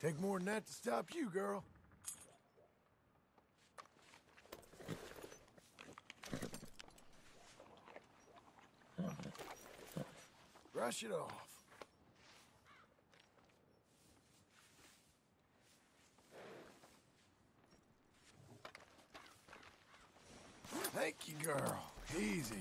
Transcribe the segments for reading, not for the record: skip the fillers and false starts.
Take more than that to stop you, girl. Brush it off. Thank you, girl. Easy.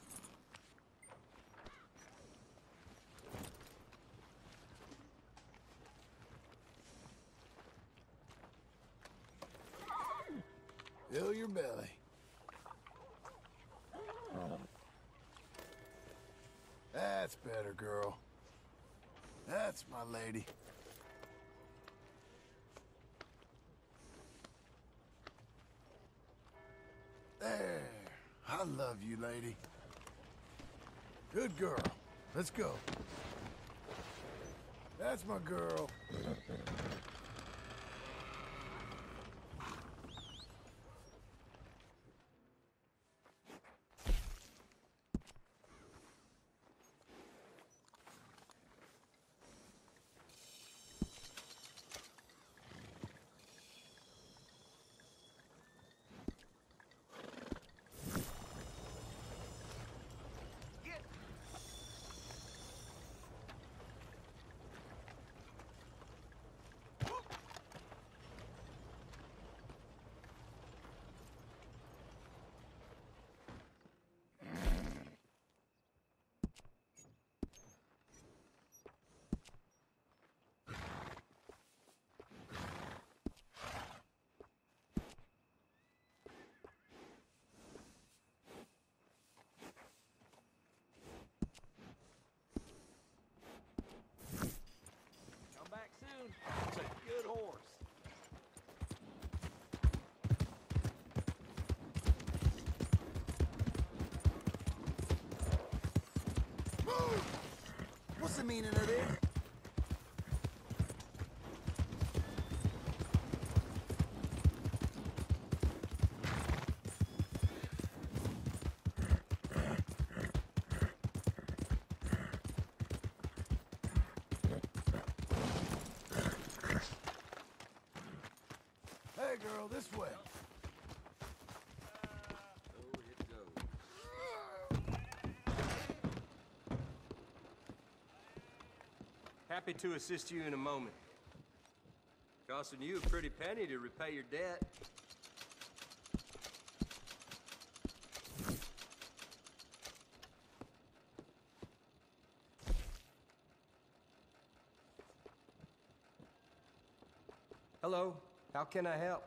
Fill your belly. That's better, girl. That's my lady. There. I love you, lady. Good girl. Let's go. That's my girl. It's a good horse. Move! What's the meaning of this? Hey, girl, this way. Happy to assist you in a moment. Costing you a pretty penny to repay your debt. Hello, how can I help?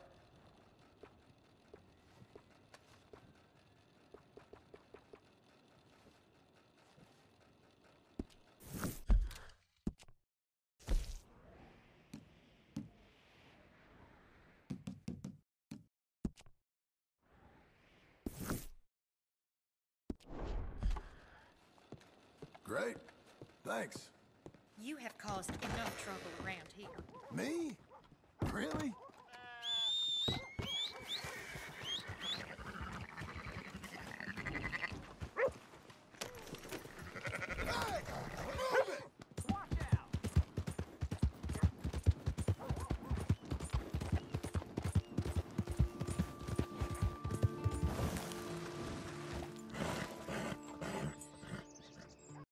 Great. Thanks. You have caused enough trouble around here. Me? Really?